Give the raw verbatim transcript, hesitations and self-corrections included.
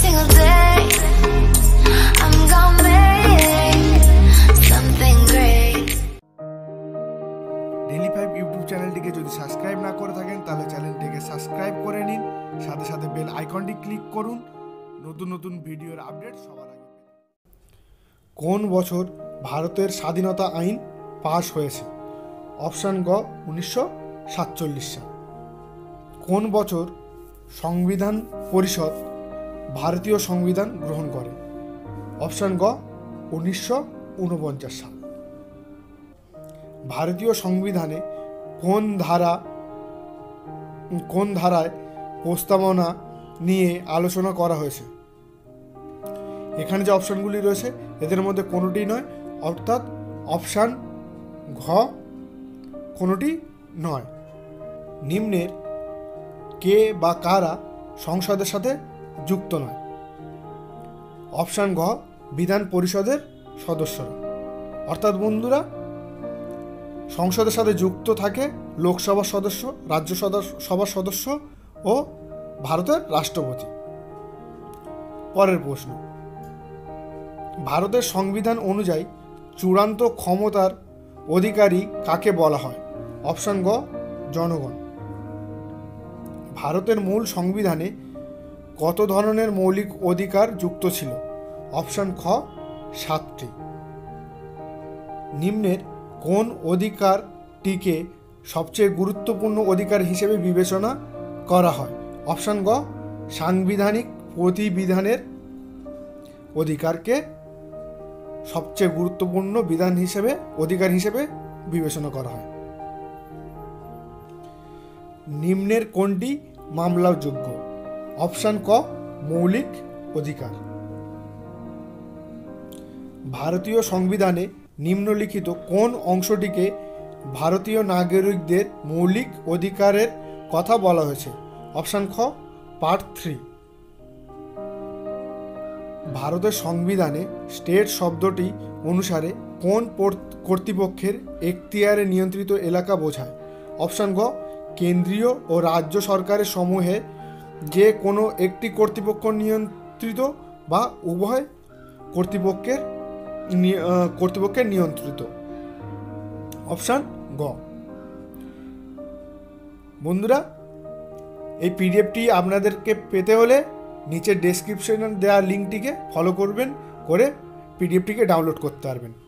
single day I'm gonna make something great. Daily five YouTube চ্যানেলটিকে যদি subscribe না করে থাকেন তাহলে চ্যানেলটিকে সাবস্ক্রাইব করে নিন, সাথে সাথে বেল আইকনটি ক্লিক করুন নতুন নতুন ভিডিওর আপডেট সবার আগে। কোন বছর ভারতের স্বাধীনতা আইন পাশ হয়েছে? অপশান গ উনিশশো সাতচল্লিশ সাল। কোন বছর সংবিধান পরিষদ ভারতীয় সংবিধান গ্রহণ করে? অপশান গ উনিশশো ঊনপঞ্চাশ সাল। ভারতীয় সংবিধানে কোন ধারা কোন ধারায় প্রস্তাবনা নিয়ে আলোচনা করা হয়েছে? এখানে যে অপশানগুলি রয়েছে এদের মধ্যে কোনোটি নয়, অর্থাৎ অপশান ঘ কোনোটি নয়। নিম্নের কে বা কারা সংসদের সাথে যুক্ত নয়? অপশান ঘ বিধান পরিষদের সদস্যরা। অর্থাৎ বন্ধুরা, সংসদের সাথে যুক্ত থাকে লোকসভার সদস্য, রাজ্যসভার সদস্য ও ভারতের রাষ্ট্রপতি। পরের প্রশ্ন, ভারতের সংবিধান অনুযায়ী চূড়ান্ত ক্ষমতার অধিকারী কাকে বলা হয়? অপশান গ জনগণ। ভারতের মূল সংবিধানে কত ধরনের মৌলিক অধিকার যুক্ত ছিল? অপশান খ সাতটি। নিম্নের কোন অধিকারটিকে সবচেয়ে গুরুত্বপূর্ণ অধিকার হিসেবে বিবেচনা করা হয়? অপশান গ সাংবিধানিক প্রতিবিধানের অধিকারকে সবচেয়ে গুরুত্বপূর্ণ বিধান হিসেবে অধিকার হিসেবে বিবেচনা করা হয়। নিম্নের কোনটি মামলাযোগ্য? অপশান ক মৌলিক অধিকার। ভারতীয় সংবিধানে নিম্নলিখিত কোন অংশটিকে ভারতীয় নাগরিকদের মৌলিক অধিকারের কথা বলা হয়েছে? অপশান খ পার্ট থ্রি। ভারতের সংবিধানে স্টেট শব্দটি অনুসারে কোন কর্তৃপক্ষের এখতিয়ারে নিয়ন্ত্রিত এলাকা বোঝায়? অপশান গ কেন্দ্রীয় ও রাজ্য সরকারের সমূহে যে কোনো একটি কর্তৃপক্ষ নিয়ন্ত্রিত বা উভয় কর্তৃপক্ষের কর্তৃপক্ষের নিয়ন্ত্রিত। অপশান গ। বন্ধুরা, এই পিডিএফটি আপনাদেরকে পেতে হলে নিচের ডেসক্রিপশনে দেওয়া লিঙ্কটিকে ফলো করবেন, করে পিডিএফটিকে ডাউনলোড করতে পারবেন।